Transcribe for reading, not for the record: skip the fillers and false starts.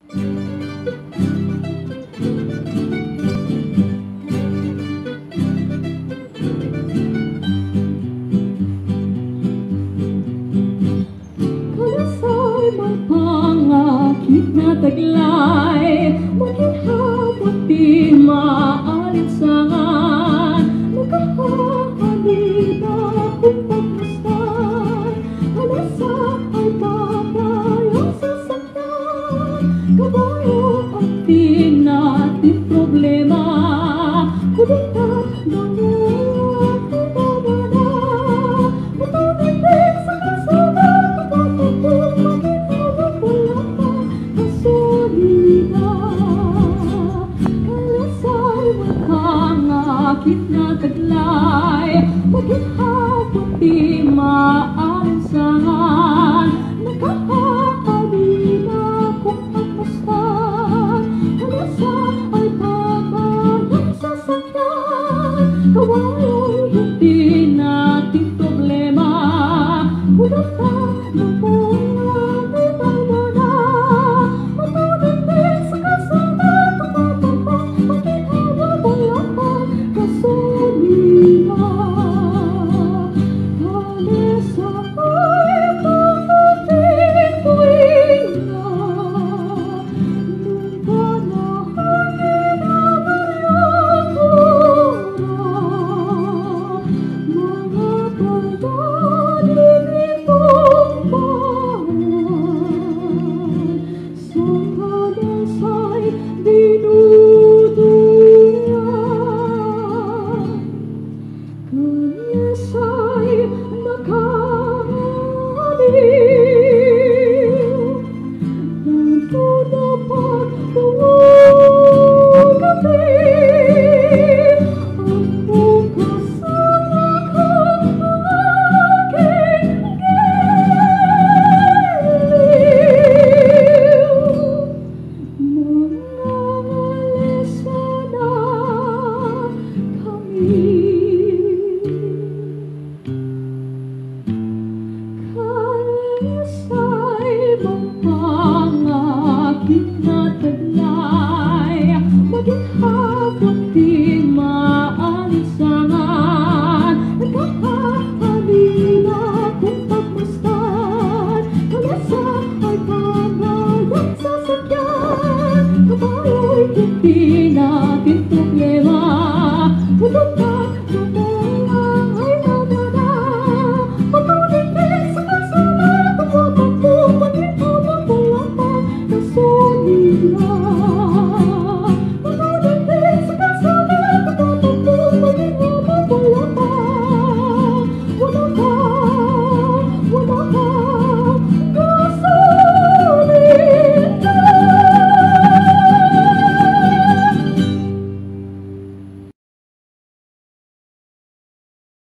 Kalasay may pangakit na taglay, maginhawat di maalinsangan. Nagkahalina kung pagmasdan, halasa ay babayong sasakyan. Kabayo ang di natin problema, kudita ng akit na taglay, maginhawat di maalinsangan. Nagkahalina kung pagmasdan, halasa ay babayang sasakyan. Kawayo'y hindi natin problema, kudata ng bunga may balda na. Matunin din sa kalsada, tumatambang maginhawat walang gasolina. Halasa ay pangapit tuwina, nung panahon binabaryang hura. Mga pagdaling itong bayan, sa kalasay dinudungan. Kalasay nakangaliw, natutupad buong gabi. Ang bukas ang aking giliw. Mangangalisa na kami. Kalasay mong pangakit na taglay, maginhawat di maalinsangan. Nagkahalina kung pagmasdan, halasa ay babayang sasakyan. Kabayo'y hindi natin problema, kudata